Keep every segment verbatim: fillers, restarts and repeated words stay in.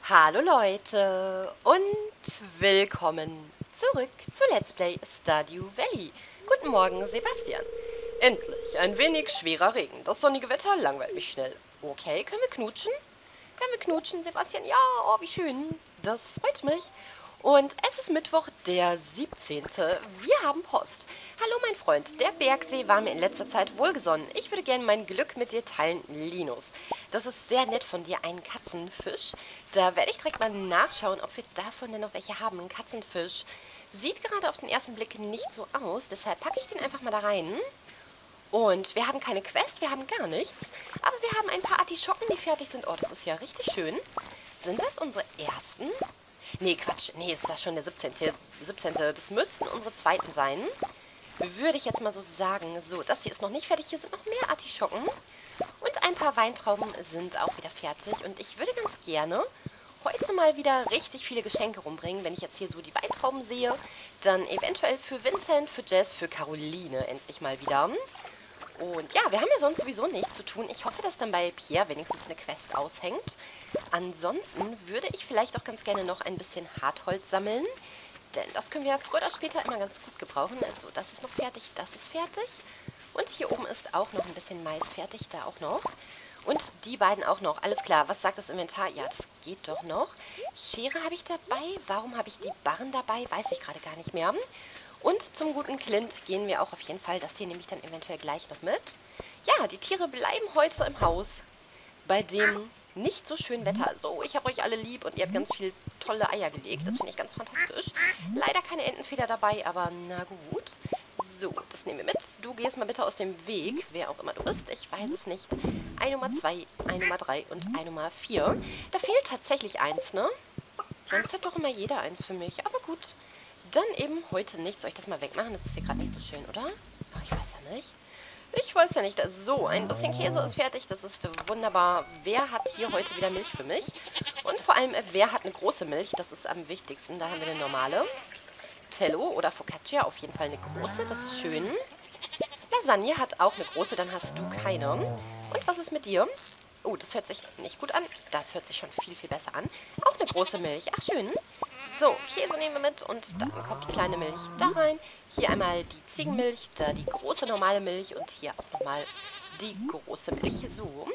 Hallo Leute und willkommen zurück zu Let's Play Stardew Valley. Guten Morgen, Sebastian. Endlich, ein wenig schwerer Regen. Das sonnige Wetter langweilt mich schnell. Okay, können wir knutschen? Können wir knutschen, Sebastian? Ja, oh, wie schön. Das freut mich. Und es ist Mittwoch, der siebzehnte Wir haben Post. Hallo, mein Freund. Der Bergsee war mir in letzter Zeit wohlgesonnen. Ich würde gerne mein Glück mit dir teilen, Linus. Das ist sehr nett von dir, ein Katzenfisch. Da werde ich direkt mal nachschauen, ob wir davon denn noch welche haben. Ein Katzenfisch sieht gerade auf den ersten Blick nicht so aus. Deshalb packe ich den einfach mal da rein. Und wir haben keine Quest, wir haben gar nichts. Aber wir haben ein paar Artischocken, die fertig sind. Oh, das ist ja richtig schön. Sind das unsere ersten? Nee, Quatsch. Nee, ist das schon der siebzehnte. siebzehnte. Das müssten unsere zweiten sein. Würde ich jetzt mal so sagen. So, das hier ist noch nicht fertig. Hier sind noch mehr Artischocken. Und ein paar Weintrauben sind auch wieder fertig. Und ich würde ganz gerne heute mal wieder richtig viele Geschenke rumbringen. Wenn ich jetzt hier so die Weintrauben sehe, dann eventuell für Vincent, für Jess, für Caroline endlich mal wieder. Und ja, wir haben ja sonst sowieso nichts zu tun. Ich hoffe, dass dann bei Pierre wenigstens eine Quest aushängt. Ansonsten würde ich vielleicht auch ganz gerne noch ein bisschen Hartholz sammeln. Denn das können wir früher oder später immer ganz gut gebrauchen. Also das ist noch fertig, das ist fertig. Und hier oben ist auch noch ein bisschen Mais fertig, da auch noch. Und die beiden auch noch. Alles klar, was sagt das Inventar? Ja, das geht doch noch. Schere habe ich dabei. Warum habe ich die Barren dabei? Weiß ich gerade gar nicht mehr. Und zum guten Clint gehen wir auch auf jeden Fall. Das hier nehme ich dann eventuell gleich noch mit. Ja, die Tiere bleiben heute im Haus. Bei dem nicht so schönen Wetter. So, ich habe euch alle lieb und ihr habt ganz viel tolle Eier gelegt. Das finde ich ganz fantastisch. Leider keine Entenfeder dabei, aber na gut. So, das nehmen wir mit. Du gehst mal bitte aus dem Weg, wer auch immer du bist. Ich weiß es nicht. Ein Nummer zwei, ein Nummer drei und ein Nummer vier. Da fehlt tatsächlich eins, ne? Sonst hat doch immer jeder eins für mich. Aber gut. Dann eben heute nicht. Soll ich das mal wegmachen? Das ist hier gerade nicht so schön, oder? Ach, ich weiß ja nicht. Ich weiß ja nicht. So, ein bisschen Käse ist fertig. Das ist wunderbar. Wer hat hier heute wieder Milch für mich? Und vor allem, wer hat eine große Milch? Das ist am wichtigsten. Da haben wir eine normale. Tello oder Focaccia, auf jeden Fall eine große. Das ist schön. Lasagne hat auch eine große, dann hast du keine. Und was ist mit dir? Oh, das hört sich nicht gut an. Das hört sich schon viel, viel besser an. Auch eine große Milch. Ach, schön. So, Käse nehmen wir mit und dann kommt die kleine Milch da rein. Hier einmal die Ziegenmilch, da die große normale Milch und hier auch nochmal die große Milch. So.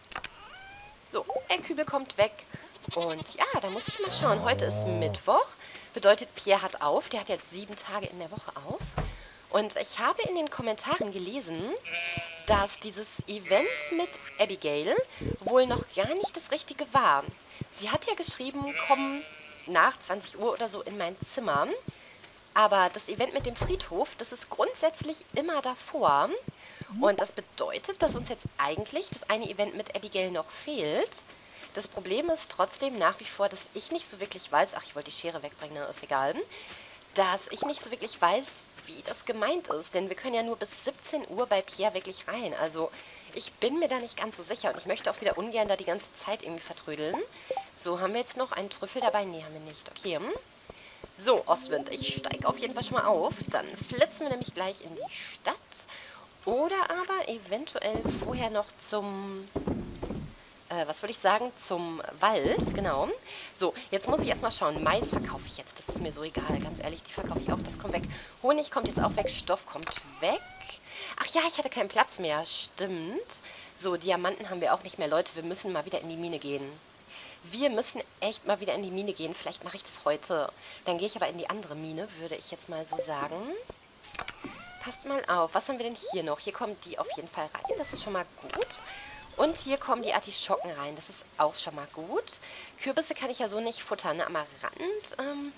So, der Kübel kommt weg. Und ja, da muss ich mal schauen. Heute ist Mittwoch. Bedeutet, Pierre hat auf. Der hat jetzt sieben Tage in der Woche auf. Und ich habe in den Kommentaren gelesen, dass dieses Event mit Abigail wohl noch gar nicht das Richtige war. Sie hat ja geschrieben, komm nach zwanzig Uhr oder so in mein Zimmer. Aber das Event mit dem Friedhof, das ist grundsätzlich immer davor. Und das bedeutet, dass uns jetzt eigentlich das eine Event mit Abigail noch fehlt. Das Problem ist trotzdem nach wie vor, dass ich nicht so wirklich weiß, ach, ich wollte die Schere wegbringen, ne, ist egal, dass ich nicht so wirklich weiß, wie das gemeint ist. Denn wir können ja nur bis siebzehn Uhr bei Pierre wirklich rein. Also ich bin mir da nicht ganz so sicher und ich möchte auch wieder ungern da die ganze Zeit irgendwie vertrödeln. So, haben wir jetzt noch einen Trüffel dabei? Nee, haben wir nicht. Okay. So, Ostwind, ich steige auf jeden Fall schon mal auf. Dann flitzen wir nämlich gleich in die Stadt. Oder aber eventuell vorher noch zum... Äh, was würde ich sagen? Zum Wald, genau. So, jetzt muss ich erstmal schauen. Mais verkaufe ich jetzt. Das ist mir so egal, ganz ehrlich. Die verkaufe ich auch. Das kommt weg. Honig kommt jetzt auch weg. Stoff kommt weg. Ach ja, ich hatte keinen Platz mehr. Stimmt. So, Diamanten haben wir auch nicht mehr. Leute, wir müssen mal wieder in die Mine gehen. Wir müssen echt mal wieder in die Mine gehen. Vielleicht mache ich das heute. Dann gehe ich aber in die andere Mine, würde ich jetzt mal so sagen. Passt mal auf. Was haben wir denn hier noch? Hier kommen die auf jeden Fall rein. Das ist schon mal gut. Und hier kommen die Artischocken rein. Das ist auch schon mal gut. Kürbisse kann ich ja so nicht futtern. Amaranth. Ähm,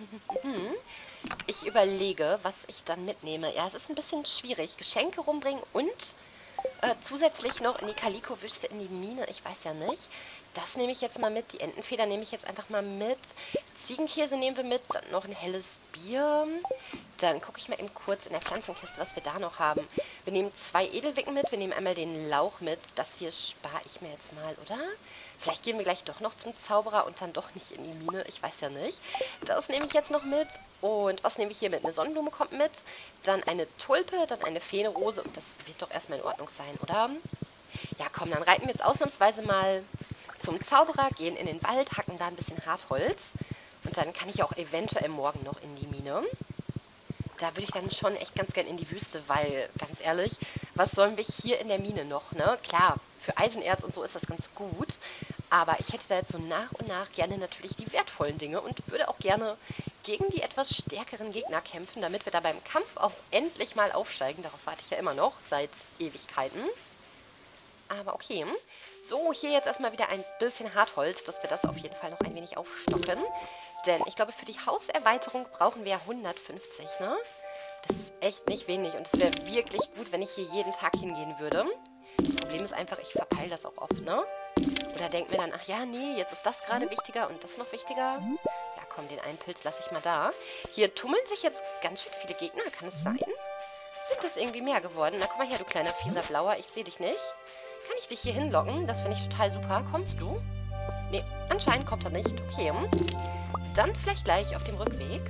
ich überlege, was ich dann mitnehme. Ja, es ist ein bisschen schwierig. Geschenke rumbringen und äh, zusätzlich noch in die Kaliko-Wüste, in die Mine. Ich weiß ja nicht. Das nehme ich jetzt mal mit. Die Entenfeder nehme ich jetzt einfach mal mit. Ziegenkäse nehmen wir mit. Dann noch ein helles Bier. Dann gucke ich mal eben kurz in der Pflanzenkiste, was wir da noch haben. Wir nehmen zwei Edelwicken mit. Wir nehmen einmal den Lauch mit. Das hier spare ich mir jetzt mal, oder? Vielleicht gehen wir gleich doch noch zum Zauberer und dann doch nicht in die Mine. Ich weiß ja nicht. Das nehme ich jetzt noch mit. Und was nehme ich hier mit? Eine Sonnenblume kommt mit. Dann eine Tulpe, dann eine Feenrose. Und das wird doch erstmal in Ordnung sein, oder? Ja, komm, dann reiten wir jetzt ausnahmsweise mal zum Zauberer, gehen in den Wald, hacken da ein bisschen Hartholz. Und dann kann ich auch eventuell morgen noch in die Mine. Da würde ich dann schon echt ganz gern in die Wüste, weil, ganz ehrlich, was sollen wir hier in der Mine noch, ne? Klar, für Eisenerz und so ist das ganz gut, aber ich hätte da jetzt so nach und nach gerne natürlich die wertvollen Dinge und würde auch gerne gegen die etwas stärkeren Gegner kämpfen, damit wir da beim Kampf auch endlich mal aufsteigen. Darauf warte ich ja immer noch, seit Ewigkeiten. Aber okay. So, hier jetzt erstmal wieder ein bisschen Hartholz, dass wir das auf jeden Fall noch ein wenig aufstocken. Denn ich glaube, für die Hauserweiterung brauchen wir hundertfünfzig, ne? Das ist echt nicht wenig und es wäre wirklich gut, wenn ich hier jeden Tag hingehen würde. Das Problem ist einfach, ich verpeile das auch oft, ne? Oder denke mir dann, ach ja, nee, jetzt ist das gerade wichtiger und das noch wichtiger. Ja, komm, den einen Pilz lasse ich mal da. Hier tummeln sich jetzt ganz schön viele Gegner, kann es sein? Sind das irgendwie mehr geworden? Na, komm mal her, du kleiner fieser Blauer, ich sehe dich nicht. Kann ich dich hier hinlocken? Das finde ich total super. Kommst du? Nee, anscheinend kommt er nicht. Okay. Dann vielleicht gleich auf dem Rückweg.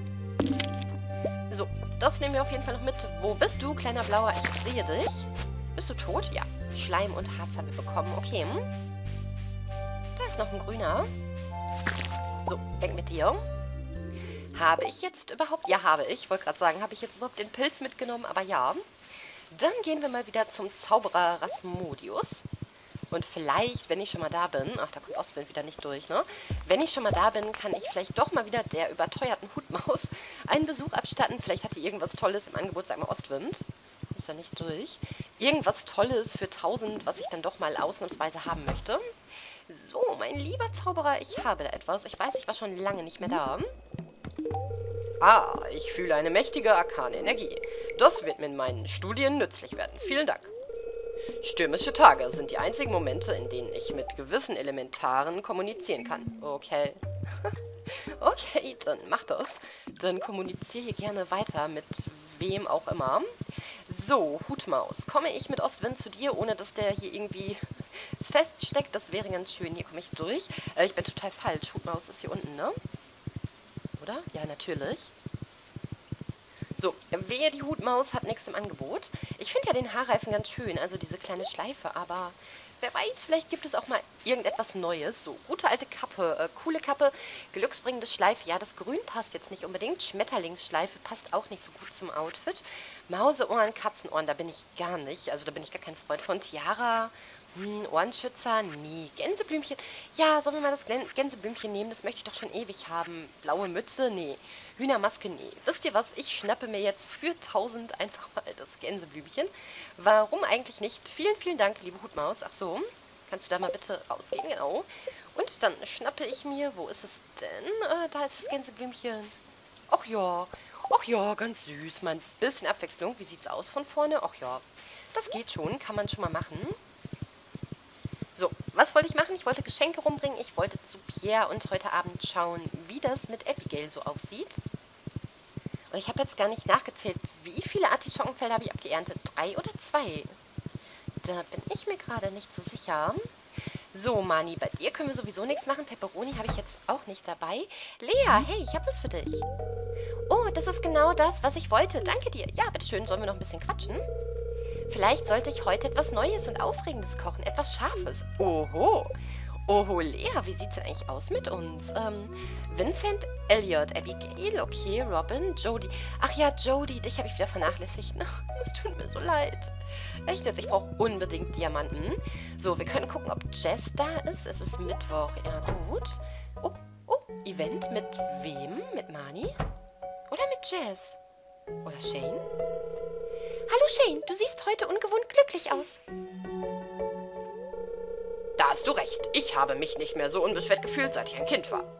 So, das nehmen wir auf jeden Fall noch mit. Wo bist du, kleiner Blauer? Ich sehe dich. Bist du tot? Ja. Schleim und Harz haben wir bekommen. Okay. Da ist noch ein grüner. So, weg mit dir. Habe ich jetzt überhaupt... Ja, habe ich. Ich wollte gerade sagen, habe ich jetzt überhaupt den Pilz mitgenommen? Aber ja. Dann gehen wir mal wieder zum Zauberer Rasmodius. Und vielleicht, wenn ich schon mal da bin... Ach, da kommt Ostwind wieder nicht durch, ne? Wenn ich schon mal da bin, kann ich vielleicht doch mal wieder der überteuerten Hutmaus einen Besuch abstatten. Vielleicht hat die irgendwas Tolles im Angebot, sag mal Ostwind. Muss ja nicht durch. Irgendwas Tolles für tausend, was ich dann doch mal ausnahmsweise haben möchte. So, mein lieber Zauberer, ich habe da etwas. Ich weiß, ich war schon lange nicht mehr da. Ah, ich fühle eine mächtige arkane Energie. Das wird mir in meinen Studien nützlich werden. Vielen Dank. Stürmische Tage sind die einzigen Momente, in denen ich mit gewissen Elementaren kommunizieren kann. Okay. Okay, dann mach das. Dann kommuniziere hier gerne weiter mit wem auch immer. So, Hutmaus. Komme ich mit Ostwind zu dir, ohne dass der hier irgendwie feststeckt? Das wäre ganz schön. Hier komme ich durch. Äh, ich bin total falsch. Hutmaus ist hier unten, ne? Oder? Ja, natürlich. So, wehe, die Hutmaus hat nichts im Angebot. Ich finde ja den Haarreifen ganz schön, also diese kleine Schleife, aber wer weiß, vielleicht gibt es auch mal irgendetwas Neues. So, gute alte Kappe, äh, coole Kappe, glücksbringende Schleife. Ja, das Grün passt jetzt nicht unbedingt. Schmetterlingsschleife passt auch nicht so gut zum Outfit. Mauseohren, Katzenohren, da bin ich gar nicht, also da bin ich gar kein Freund von. Tiara... Hm, Ohrenschützer? Nee. Gänseblümchen? Ja, sollen wir mal das Gänseblümchen nehmen? Das möchte ich doch schon ewig haben. Blaue Mütze? Nee. Hühnermaske? Nee. Wisst ihr was? Ich schnappe mir jetzt für tausend einfach mal das Gänseblümchen. Warum eigentlich nicht? Vielen, vielen Dank, liebe Hutmaus. Ach so. Kannst du da mal bitte rausgehen? Genau. Und dann schnappe ich mir... Wo ist es denn? Äh, da ist das Gänseblümchen. Ach ja. Ach ja, ganz süß. Mal ein bisschen Abwechslung. Wie sieht's aus von vorne? Ach ja. Das geht schon. Kann man schon mal machen. So, was wollte ich machen? Ich wollte Geschenke rumbringen. Ich wollte zu Pierre und heute Abend schauen, wie das mit Abigail so aussieht. Und ich habe jetzt gar nicht nachgezählt, wie viele Artischockenfelder habe ich abgeerntet? Drei oder zwei? Da bin ich mir gerade nicht so sicher. So, Mani, bei dir können wir sowieso nichts machen. Pepperoni habe ich jetzt auch nicht dabei. Lea, hey, ich habe was für dich. Oh, das ist genau das, was ich wollte. Danke dir. Ja, bitteschön, sollen wir noch ein bisschen quatschen? Vielleicht sollte ich heute etwas Neues und Aufregendes kochen. Etwas Scharfes. Oho. Oho, Lea, wie sieht's denn eigentlich aus mit uns? Ähm, Vincent, Elliot, Abigail, okay, Robin, Jodie. Ach ja, Jodie, dich habe ich wieder vernachlässigt. Es tut mir so leid. Echt jetzt, ich brauche unbedingt Diamanten. So, wir können gucken, ob Jess da ist. Es ist Mittwoch. Ja, gut. Oh, oh, Event mit wem? Mit Mani? Oder mit Jess? Oder Shane? Hallo Shane, du siehst heute ungewohnt glücklich aus. Da hast du recht. Ich habe mich nicht mehr so unbeschwert gefühlt, seit ich ein Kind war.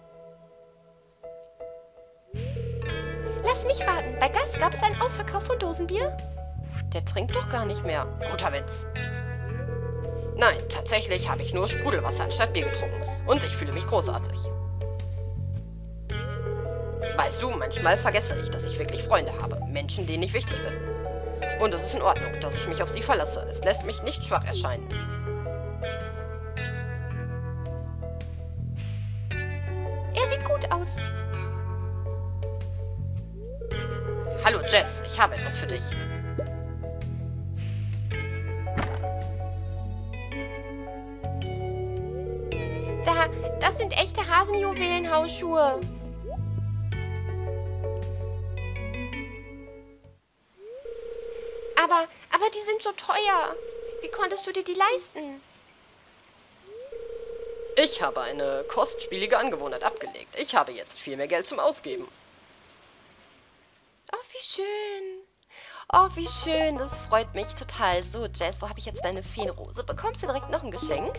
Lass mich raten, bei Gus gab es einen Ausverkauf von Dosenbier? Der trinkt doch gar nicht mehr. Guter Witz. Nein, tatsächlich habe ich nur Sprudelwasser anstatt Bier getrunken. Und ich fühle mich großartig. Weißt du, manchmal vergesse ich, dass ich wirklich Freunde habe. Menschen, denen ich wichtig bin. Und es ist in Ordnung, dass ich mich auf sie verlasse. Es lässt mich nicht schwach erscheinen. Er sieht gut aus. Hallo Jess, ich habe etwas für dich. Straßenjuwelenhausschuhe. Aber, aber die sind so teuer. Wie konntest du dir die leisten? Ich habe eine kostspielige Angewohnheit abgelegt. Ich habe jetzt viel mehr Geld zum Ausgeben. Oh, wie schön. Oh, wie schön. Das freut mich total. So, Jazz, wo habe ich jetzt deine Feenrose? Bekommst du direkt noch ein Geschenk?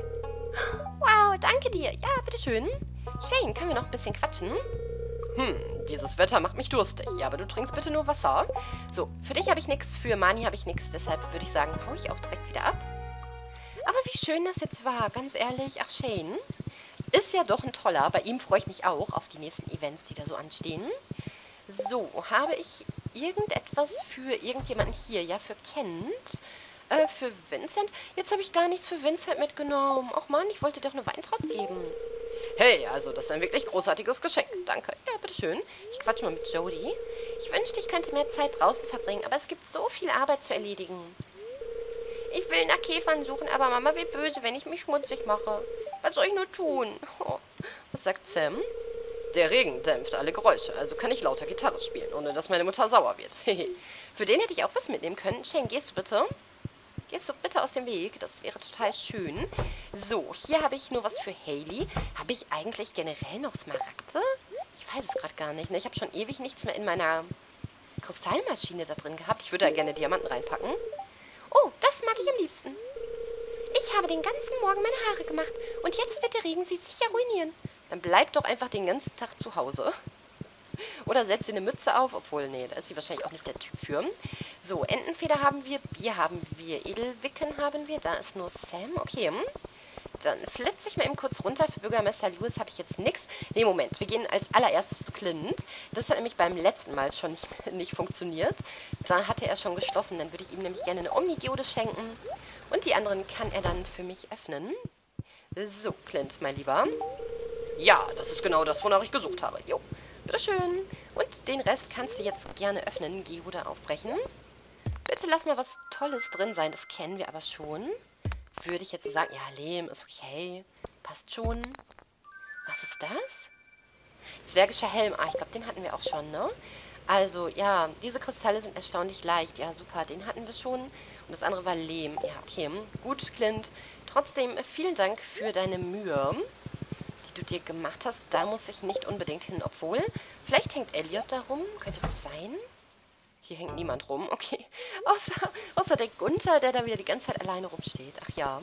Wow, danke dir. Ja, bitteschön. Shane, können wir noch ein bisschen quatschen? Hm, dieses Wetter macht mich durstig. Ja, aber du trinkst bitte nur Wasser. So, für dich habe ich nichts, für Mani habe ich nichts. Deshalb würde ich sagen, hau ich auch direkt wieder ab. Aber wie schön das jetzt war, ganz ehrlich. Ach, Shane ist ja doch ein toller. Bei ihm freue ich mich auch auf die nächsten Events, die da so anstehen. So, habe ich irgendetwas für irgendjemanden hier? Ja, für Kent. Äh, für Vincent. Jetzt habe ich gar nichts für Vincent mitgenommen. Och Mann, ich wollte dir doch eine Weintraube geben. Hey, also das ist ein wirklich großartiges Geschenk. Danke. Ja, bitteschön. Ich quatsche mal mit Jody. Ich wünschte, ich könnte mehr Zeit draußen verbringen, aber es gibt so viel Arbeit zu erledigen. Ich will nach Käfern suchen, aber Mama wird böse, wenn ich mich schmutzig mache. Was soll ich nur tun? Oh. Was sagt Sam? Der Regen dämpft alle Geräusche, also kann ich lauter Gitarre spielen, ohne dass meine Mutter sauer wird. Für den hätte ich auch was mitnehmen können. Shane, gehst du bitte? Gehst du bitte aus dem Weg? Das wäre total schön. So, hier habe ich nur was für Hailey. Habe ich eigentlich generell noch Smaragde? Ich weiß es gerade gar nicht. Ne? Ich habe schon ewig nichts mehr in meiner Kristallmaschine da drin gehabt. Ich würde da gerne Diamanten reinpacken. Oh, das mag ich am liebsten. Ich habe den ganzen Morgen meine Haare gemacht und jetzt wird der Regen sie sicher ruinieren. Dann bleib doch einfach den ganzen Tag zu Hause. Oder setz dir eine Mütze auf, obwohl, nee, da ist sie wahrscheinlich auch nicht der Typ für. So, Entenfeder haben wir, Bier haben wir, Edelwicken haben wir, da ist nur Sam, okay. Dann flitze ich mal eben kurz runter. Für Bürgermeister Lewis habe ich jetzt nichts. Nee, Moment, wir gehen als allererstes zu Clint. Das hat nämlich beim letzten Mal schon nicht, nicht funktioniert. Da hatte er schon geschlossen, dann würde ich ihm nämlich gerne eine Omnigeode schenken. Und die anderen kann er dann für mich öffnen. So, Clint, mein Lieber. Ja, das ist genau das, wonach ich gesucht habe. Jo, bitteschön. Und den Rest kannst du jetzt gerne öffnen. Geode aufbrechen. Bitte lass mal was Tolles drin sein. Das kennen wir aber schon. Würde ich jetzt so sagen, ja, Lehm ist okay. Passt schon. Was ist das? Zwergischer Helm. Ah, ich glaube, den hatten wir auch schon, ne? Also, ja, diese Kristalle sind erstaunlich leicht. Ja, super, den hatten wir schon. Und das andere war Lehm. Ja, okay. Gut, Clint. Trotzdem, vielen Dank für deine Mühe, die du dir gemacht hast. Da muss ich nicht unbedingt hin, obwohl. Vielleicht hängt Elliot da rum. Könnte das sein? Hier hängt niemand rum. Okay. Außer, außer der Gunther, der da wieder die ganze Zeit alleine rumsteht. Ach ja.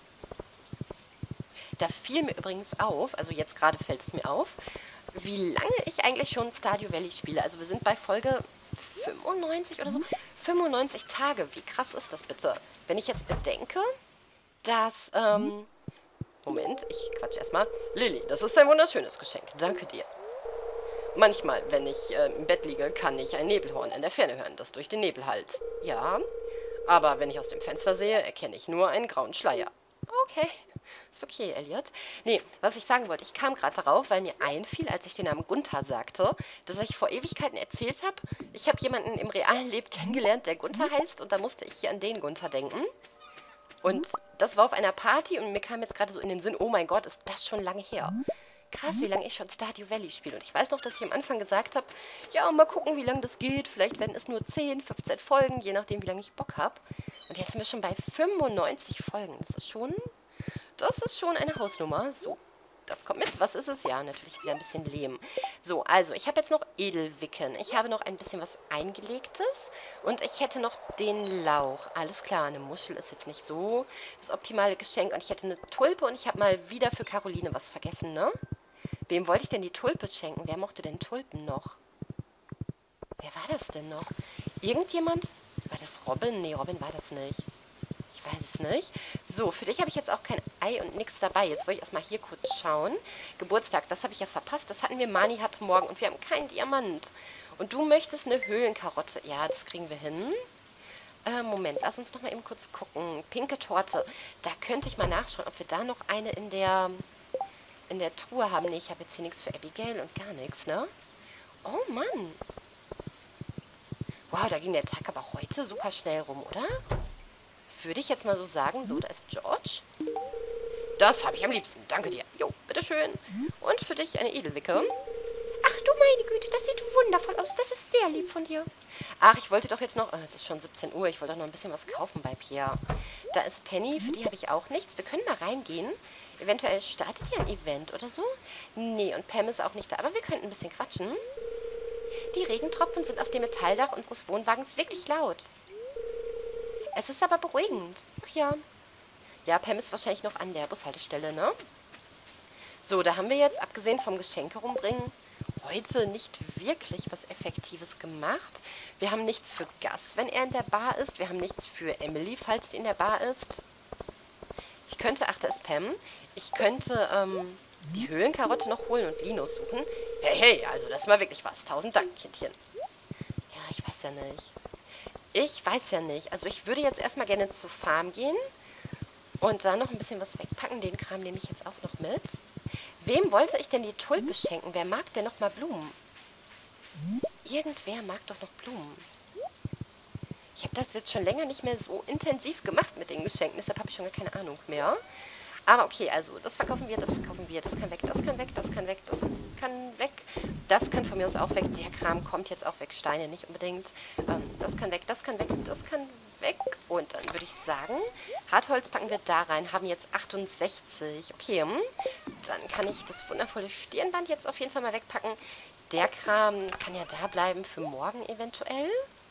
Da fiel mir übrigens auf, also jetzt gerade fällt es mir auf, wie lange ich eigentlich schon Stardew Valley spiele. Also wir sind bei Folge fünfundneunzig oder so. fünfundneunzig Tage. Wie krass ist das bitte? Wenn ich jetzt bedenke, dass, ähm... Moment, ich quatsch erstmal. Lilly, das ist ein wunderschönes Geschenk. Danke dir. Manchmal, wenn ich äh, im Bett liege, kann ich ein Nebelhorn in der Ferne hören, das durch den Nebel hallt. Ja, aber wenn ich aus dem Fenster sehe, erkenne ich nur einen grauen Schleier. Okay, ist okay, Elliot. Nee, was ich sagen wollte, ich kam gerade darauf, weil mir einfiel, als ich den Namen Gunther sagte, dass ich vor Ewigkeiten erzählt habe, ich habe jemanden im realen Leben kennengelernt, der Gunther heißt, und da musste ich hier an den Gunther denken. Und das war auf einer Party und mir kam jetzt gerade so in den Sinn, oh mein Gott, ist das schon lange her. Krass, wie lange ich schon Stardew Valley spiele. Und ich weiß noch, dass ich am Anfang gesagt habe, ja, mal gucken, wie lange das geht. Vielleicht werden es nur zehn, fünfzehn Folgen, je nachdem, wie lange ich Bock habe. Und jetzt sind wir schon bei fünfundneunzig Folgen. Das ist schon, das ist schon eine Hausnummer. So, das kommt mit. Was ist es? Ja, natürlich wieder ein bisschen Lehm. So, also, ich habe jetzt noch Edelwicken. Ich habe noch ein bisschen was Eingelegtes. Und ich hätte noch den Lauch. Alles klar, eine Muschel ist jetzt nicht so das optimale Geschenk. Und ich hätte eine Tulpe und ich habe mal wieder für Caroline was vergessen, ne? Wem wollte ich denn die Tulpe schenken? Wer mochte denn Tulpen noch? Wer war das denn noch? Irgendjemand? War das Robin? Nee, Robin war das nicht. Ich weiß es nicht. So, für dich habe ich jetzt auch kein Ei und nichts dabei. Jetzt wollte ich erstmal hier kurz schauen. Geburtstag, das habe ich ja verpasst. Das hatten wir, Mani hatte morgen und wir haben keinen Diamant. Und du möchtest eine Höhlenkarotte. Ja, das kriegen wir hin. Äh, Moment, lass uns noch mal eben kurz gucken. Pinke Torte. Da könnte ich mal nachschauen, ob wir da noch eine in der... in der Truhe haben. Nee, ich habe jetzt hier nichts für Abigail und gar nichts, ne? Oh, Mann. Wow, da ging der Tag aber heute super schnell rum, oder? Würde ich jetzt mal so sagen. So, da ist George. Das habe ich am liebsten. Danke dir. Jo, bitteschön. Und für dich eine Edelwicke. Ach du meine Güte, das sieht wundervoll aus. Das ist sehr lieb von dir. Ach, ich wollte doch jetzt noch... Oh, es ist schon siebzehn Uhr. Ich wollte doch noch ein bisschen was kaufen bei Pierre. Da ist Penny, für die habe ich auch nichts. Wir können mal reingehen. Eventuell startet ja ein Event oder so. Nee, und Pam ist auch nicht da. Aber wir könnten ein bisschen quatschen. Die Regentropfen sind auf dem Metalldach unseres Wohnwagens wirklich laut. Es ist aber beruhigend. Ach ja. Ja, Pam ist wahrscheinlich noch an der Bushaltestelle, ne? So, da haben wir jetzt, abgesehen vom Geschenke rumbringen, heute nicht wirklich was Effektives gemacht. Wir haben nichts für Gus, wenn er in der Bar ist. Wir haben nichts für Emily, falls sie in der Bar ist. Ich könnte, ach, da ist Pam. Ich könnte ähm, die Höhlenkarotte noch holen und Linus suchen. Hey, hey, also das ist mal wirklich was. Tausend Dank, Kindchen. Ja, ich weiß ja nicht. Ich weiß ja nicht. Also ich würde jetzt erstmal gerne zur Farm gehen und da noch ein bisschen was wegpacken. Den Kram nehme ich jetzt auch noch mit. Wem wollte ich denn die Tulpe schenken? Wer mag denn noch mal Blumen? Irgendwer mag doch noch Blumen. Ich habe das jetzt schon länger nicht mehr so intensiv gemacht mit den Geschenken, deshalb habe ich schon gar keine Ahnung mehr. Aber okay, also das verkaufen wir, das verkaufen wir, das kann weg, das kann weg, das kann weg, das kann weg. Das kann von mir aus auch weg. Der Kram kommt jetzt auch weg. Steine nicht unbedingt. Ähm, das kann weg, das kann weg, das kann weg. Und dann würde ich sagen, Hartholz packen wir da rein. Haben jetzt achtundsechzig. Okay, hm. Dann kann ich das wundervolle Stirnband jetzt auf jeden Fall mal wegpacken. Der Kram kann ja da bleiben für morgen eventuell.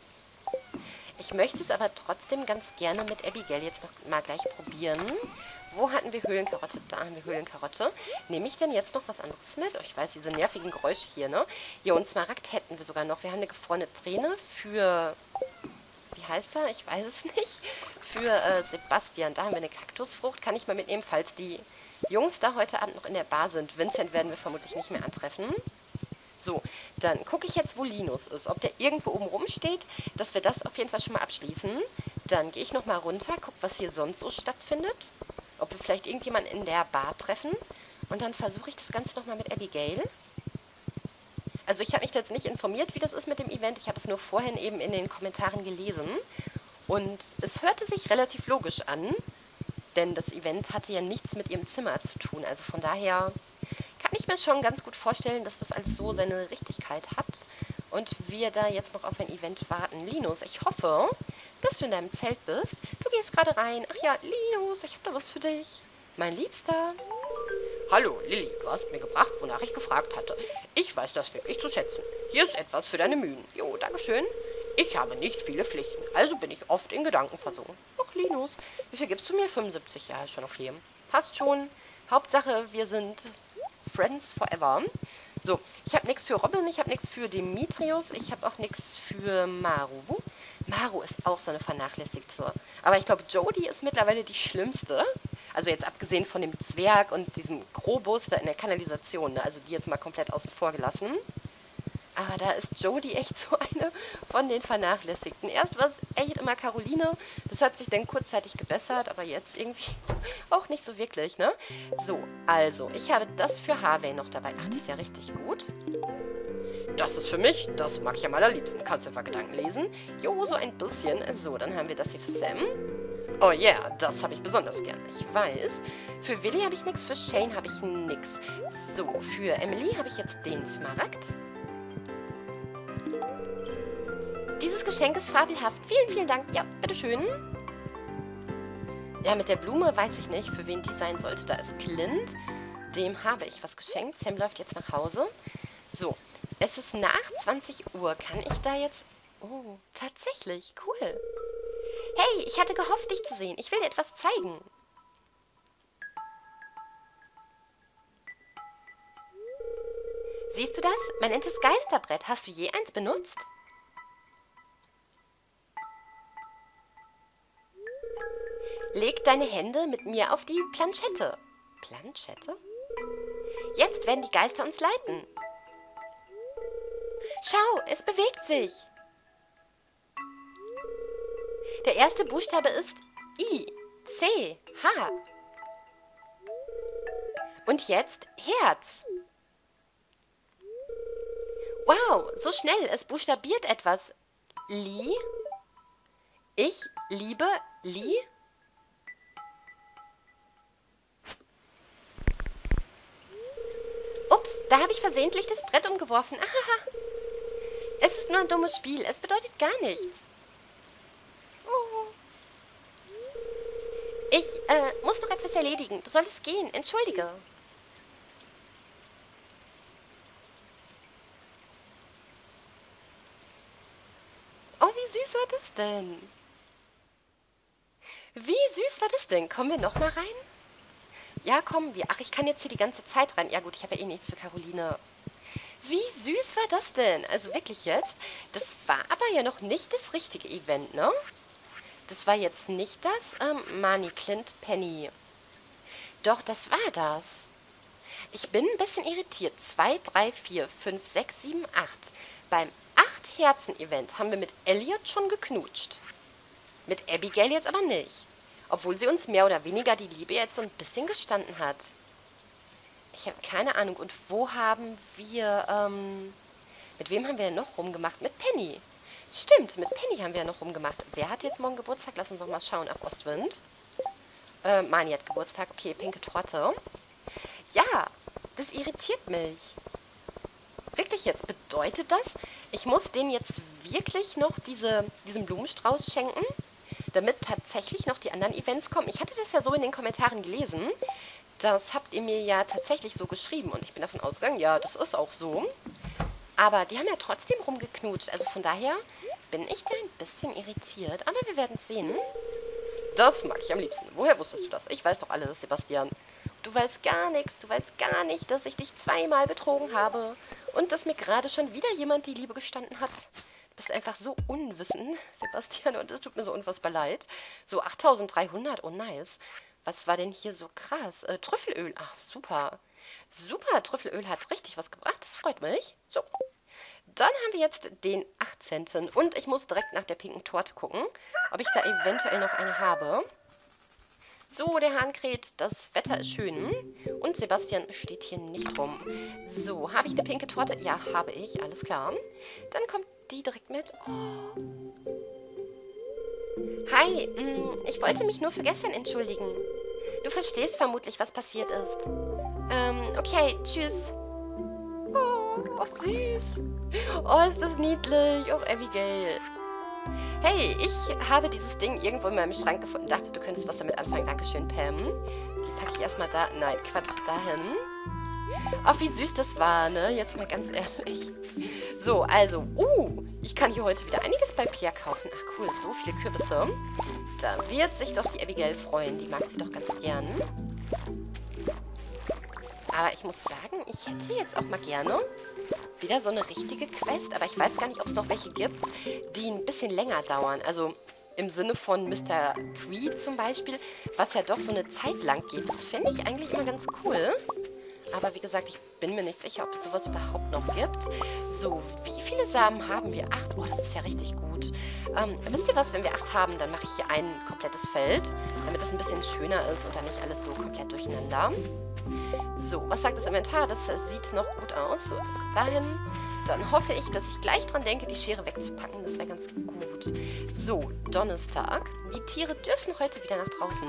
Ich möchte es aber trotzdem ganz gerne mit Abigail jetzt noch mal gleich probieren. Wo hatten wir Höhlenkarotte? Da haben wir Höhlenkarotte. Nehme ich denn jetzt noch was anderes mit? Oh, ich weiß, diese nervigen Geräusche hier, ne? Ja, und Smaragd hätten wir sogar noch. Wir haben eine gefrorene Träne für... Wie heißt er? Ich weiß es nicht. Für äh, Sebastian. Da haben wir eine Kaktusfrucht. Kann ich mal mitnehmen, falls die Jungs da heute Abend noch in der Bar sind. Vincent werden wir vermutlich nicht mehr antreffen. So, dann gucke ich jetzt, wo Linus ist. Ob der irgendwo oben rumsteht, dass wir das auf jeden Fall schon mal abschließen. Dann gehe ich nochmal runter, gucke, was hier sonst so stattfindet. Ob wir vielleicht irgendjemanden in der Bar treffen. Und dann versuche ich das Ganze nochmal mit Abigail. Also ich habe mich jetzt nicht informiert, wie das ist mit dem Event. Ich habe es nur vorhin eben in den Kommentaren gelesen. Und es hörte sich relativ logisch an. Denn das Event hatte ja nichts mit ihrem Zimmer zu tun. Also von daher kann ich mir schon ganz gut vorstellen, dass das alles so seine Richtigkeit hat. Und wir da jetzt noch auf ein Event warten. Linus, ich hoffe, dass du in deinem Zelt bist. Du gehst gerade rein. Ach ja, Linus, ich habe da was für dich. Mein Liebster. Hallo, Lilly, du hast mir gebracht, wonach ich gefragt hatte. Ich weiß das wirklich zu schätzen. Hier ist etwas für deine Mühen. Jo, dankeschön. Ich habe nicht viele Pflichten, also bin ich oft in Gedanken versunken. Ach, Linus, wie viel gibst du mir? fünfundsiebzig, ja, ist schon okay. Passt schon. Hauptsache, wir sind Friends forever. So, ich habe nichts für Robin, ich habe nichts für Demetrius, ich habe auch nichts für Maru. Maru ist auch so eine Vernachlässigte. Aber ich glaube, Jodie ist mittlerweile die schlimmste. Also jetzt abgesehen von dem Zwerg und diesem Krobus da in der Kanalisation. Ne? Also die jetzt mal komplett außen vor gelassen. Aber da ist Jodie echt so eine von den Vernachlässigten. Erst war es echt immer Caroline. Das hat sich dann kurzzeitig gebessert, aber jetzt irgendwie auch nicht so wirklich, ne? So, also, ich habe das für Harvey noch dabei. Ach, das ist ja richtig gut. Das ist für mich, das mag ich am allerliebsten. Kannst du einfach Gedanken lesen? Jo, so ein bisschen. So, dann haben wir das hier für Sam. Oh yeah, das habe ich besonders gern. Ich weiß. Für Willi habe ich nichts, für Shane habe ich nichts. So, für Emily habe ich jetzt den Smaragd. Dieses Geschenk ist fabelhaft. Vielen, vielen Dank. Ja, bitteschön. Ja, mit der Blume weiß ich nicht, für wen die sein sollte. Da ist Clint. Dem habe ich was geschenkt. Sam läuft jetzt nach Hause. So, es ist nach zwanzig Uhr. Kann ich da jetzt... Oh, tatsächlich. Cool. Hey, ich hatte gehofft, dich zu sehen. Ich will dir etwas zeigen. Siehst du das? Mein nettes Geisterbrett. Hast du je eins benutzt? Leg deine Hände mit mir auf die Planschette. Planschette? Jetzt werden die Geister uns leiten. Schau, es bewegt sich. Der erste Buchstabe ist I, C, H. Und jetzt Herz. Wow, so schnell, es buchstabiert etwas. Li. Ich liebe Li. Da habe ich versehentlich das Brett umgeworfen. Ahaha. Es ist nur ein dummes Spiel. Es bedeutet gar nichts. Oh. Ich äh, muss noch etwas erledigen. Du solltest gehen. Entschuldige. Oh, wie süß war das denn? Wie süß war das denn? Kommen wir noch mal rein? Ja, kommen wir. Ach, ich kann jetzt hier die ganze Zeit rein. Ja gut, ich habe ja eh nichts für Caroline. Wie süß war das denn? Also wirklich jetzt? Das war aber ja noch nicht das richtige Event, ne? Das war jetzt nicht das ähm, Marnie Clint Penny. Doch, das war das. Ich bin ein bisschen irritiert. zwei, drei, vier, fünf, sechs, sieben, acht. Beim acht-Herzen-Event haben wir mit Elliot schon geknutscht. Mit Abigail jetzt aber nicht. Obwohl sie uns mehr oder weniger die Liebe jetzt so ein bisschen gestanden hat. Ich habe keine Ahnung. Und wo haben wir, ähm... mit wem haben wir denn noch rumgemacht? Mit Penny. Stimmt, mit Penny haben wir ja noch rumgemacht. Wer hat jetzt morgen Geburtstag? Lass uns doch mal schauen. Ach, Ostwind. Äh, Mani hat Geburtstag. Okay, pinke Torte. Ja, das irritiert mich. Wirklich jetzt. Bedeutet das, ich muss denen jetzt wirklich noch diese, diesen Blumenstrauß schenken, damit tatsächlich noch die anderen Events kommen? Ich hatte das ja so in den Kommentaren gelesen. Das habt ihr mir ja tatsächlich so geschrieben. Und ich bin davon ausgegangen, ja, das ist auch so. Aber die haben ja trotzdem rumgeknutscht. Also von daher bin ich da ein bisschen irritiert. Aber wir werden es sehen. Das mag ich am liebsten. Woher wusstest du das? Ich weiß doch alles, Sebastian. Du weißt gar nichts. Du weißt gar nicht, dass ich dich zweimal betrogen habe. Und dass mir gerade schon wieder jemand die Liebe gestanden hat. Du bist einfach so unwissend, Sebastian. Und es tut mir so unfassbar leid. So, achttausenddreihundert. Oh, nice. Was war denn hier so krass? Äh, Trüffelöl. Ach, super. Super, Trüffelöl hat richtig was gebracht. Das freut mich. So. Dann haben wir jetzt den achtzehnten Und ich muss direkt nach der pinken Torte gucken, ob ich da eventuell noch eine habe. So, der Hahn kräht. Das Wetter ist schön. Und Sebastian steht hier nicht rum. So, habe ich eine pinke Torte? Ja, habe ich. Alles klar. Dann kommt die direkt mit. Oh. Hi, mh, ich wollte mich nur für gestern entschuldigen. Du verstehst vermutlich, was passiert ist. Ähm, okay, tschüss. Oh, oh süß. Oh, ist das niedlich. Oh, Abigail. Hey, ich habe dieses Ding irgendwo in meinem Schrank gefunden. Dachte, du könntest was damit anfangen. Dankeschön, Pam. Die packe ich erstmal da. Nein, Quatsch, dahin. Ach, wie süß das war, ne? Jetzt mal ganz ehrlich. So, also, uh, ich kann hier heute wieder einiges bei Pierre kaufen. Ach cool, so viele Kürbisse. Da wird sich doch die Abigail freuen. Die mag sie doch ganz gern. Aber ich muss sagen, ich hätte jetzt auch mal gerne wieder so eine richtige Quest. Aber ich weiß gar nicht, ob es noch welche gibt, die ein bisschen länger dauern. Also im Sinne von Mister Creed zum Beispiel, was ja doch so eine Zeit lang geht. Das finde ich eigentlich immer ganz cool. Aber wie gesagt, ich bin mir nicht sicher, ob es sowas überhaupt noch gibt. So, wie viele Samen haben wir? Acht. Oh, das ist ja richtig gut. Ähm, wisst ihr was? Wenn wir acht haben, dann mache ich hier ein komplettes Feld, damit das ein bisschen schöner ist und dann nicht alles so komplett durcheinander. So, was sagt das Inventar? Das sieht noch gut aus. So, das kommt dahin. Dann hoffe ich, dass ich gleich dran denke, die Schere wegzupacken. Das wäre ganz gut. So, Donnerstag. Die Tiere dürfen heute wieder nach draußen.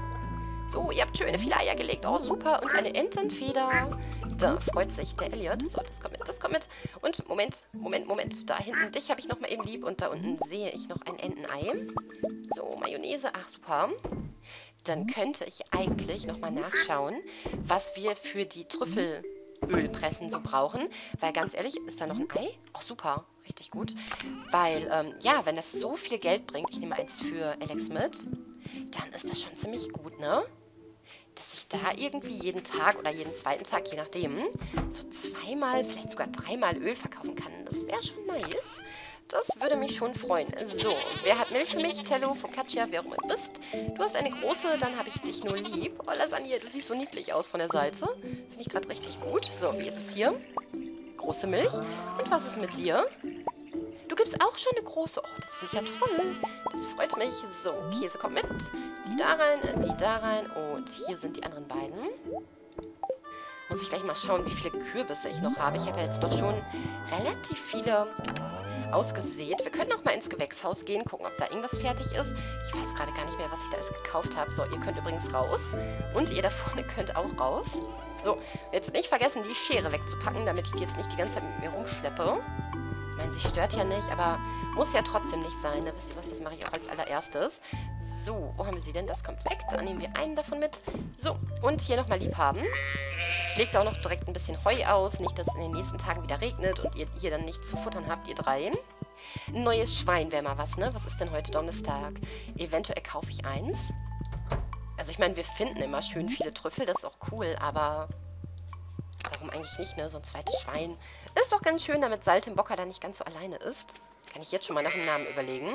So, ihr habt schöne viele Eier gelegt. Oh, super. Und eine Entenfeder. Da freut sich der Elliot. So, das kommt mit, das kommt mit. Und, Moment, Moment, Moment. Da hinten, dich habe ich noch mal eben lieb. Und da unten sehe ich noch ein Entenei. So, Mayonnaise. Ach, super. Dann könnte ich eigentlich noch mal nachschauen, was wir für die Trüffelölpressen so brauchen. Weil, ganz ehrlich, ist da noch ein Ei? Ach, super. Richtig gut. Weil, ähm, ja, wenn das so viel Geld bringt, ich nehme eins für Alex mit, dann ist das schon ziemlich gut, ne? Dass ich da irgendwie jeden Tag oder jeden zweiten Tag, je nachdem, so zweimal, vielleicht sogar dreimal Öl verkaufen kann. Das wäre schon nice. Das würde mich schon freuen. So, wer hat Milch für mich? Tello, Focaccia, wer auch immer du bist. Du hast eine große, dann habe ich dich nur lieb. Oh, Lasagne, du siehst so niedlich aus von der Seite. Finde ich gerade richtig gut. So, wie ist es hier? Große Milch. Und was ist mit dir? Du gibst auch schon eine große. Oh, das finde ich ja toll. Das freut mich. So, Käse kommt mit. Die da rein, die da rein. Und hier sind die anderen beiden. Muss ich gleich mal schauen, wie viele Kürbisse ich noch habe. Ich habe ja jetzt doch schon relativ viele ausgesät. Wir können auch mal ins Gewächshaus gehen, gucken, ob da irgendwas fertig ist. Ich weiß gerade gar nicht mehr, was ich da alles gekauft habe. So, ihr könnt übrigens raus. Und ihr da vorne könnt auch raus. So, jetzt nicht vergessen, die Schere wegzupacken, damit ich die jetzt nicht die ganze Zeit mit mir rumschleppe. Ich meine, sie stört ja nicht, aber muss ja trotzdem nicht sein. Ne? Wisst ihr was, das mache ich auch als allererstes. So, wo haben wir sie denn? Das kommt weg. Dann nehmen wir einen davon mit. So, und hier nochmal Liebhaben. Ich lege da auch noch direkt ein bisschen Heu aus. Nicht, dass es in den nächsten Tagen wieder regnet und ihr hier dann nichts zu futtern habt, ihr dreien. Ein neues Schwein wäre mal was, ne? Was ist denn heute Donnerstag? Eventuell kaufe ich eins. Also ich meine, wir finden immer schön viele Trüffel. Das ist auch cool, aber... Warum eigentlich nicht, ne? So ein zweites Schwein. Ist doch ganz schön, damit Saltimbocca da nicht ganz so alleine ist. Kann ich jetzt schon mal nach dem Namen überlegen.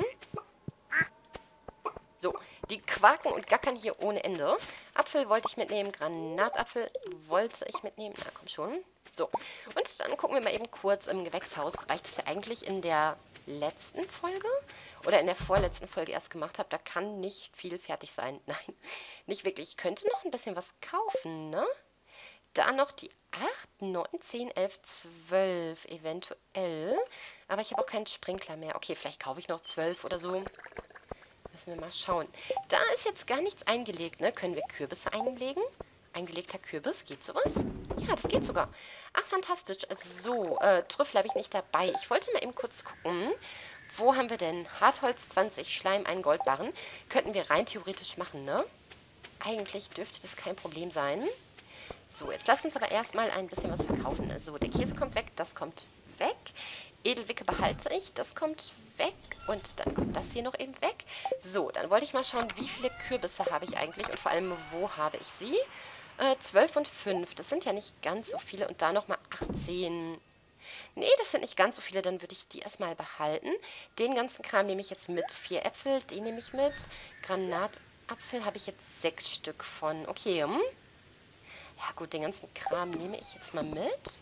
So, die quaken und gackern hier ohne Ende. Apfel wollte ich mitnehmen, Granatapfel wollte ich mitnehmen. Na, komm schon. So, und dann gucken wir mal eben kurz im Gewächshaus, wobei ich das ja eigentlich in der letzten Folge oder in der vorletzten Folge erst gemacht habe. Da kann nicht viel fertig sein. Nein, nicht wirklich. Ich könnte noch ein bisschen was kaufen, ne? Da noch die acht, neun, zehn, elf, zwölf eventuell. Aber ich habe auch keinen Sprinkler mehr. Okay, vielleicht kaufe ich noch zwölf oder so. Müssen wir mal schauen. Da ist jetzt gar nichts eingelegt, ne? Können wir Kürbisse einlegen? Eingelegter Kürbis, geht sowas? Ja, das geht sogar. Ach, fantastisch. So, äh, Trüffel habe ich nicht dabei. Ich wollte mal eben kurz gucken. Wo haben wir denn? Hartholz zwanzig, Schleim, einen Goldbarren. Könnten wir rein theoretisch machen, ne? Eigentlich dürfte das kein Problem sein. So, jetzt lasst uns aber erstmal ein bisschen was verkaufen. Also, der Käse kommt weg, das kommt weg. Edelwicke behalte ich, das kommt weg. Und dann kommt das hier noch eben weg. So, dann wollte ich mal schauen, wie viele Kürbisse habe ich eigentlich und vor allem, wo habe ich sie? Äh, zwölf und fünf, das sind ja nicht ganz so viele. Und da nochmal achtzehn. Nee, das sind nicht ganz so viele, dann würde ich die erstmal behalten. Den ganzen Kram nehme ich jetzt mit. Vier Äpfel, den nehme ich mit. Granatapfel habe ich jetzt sechs Stück von. Okay, hm? Ja gut, den ganzen Kram nehme ich jetzt mal mit.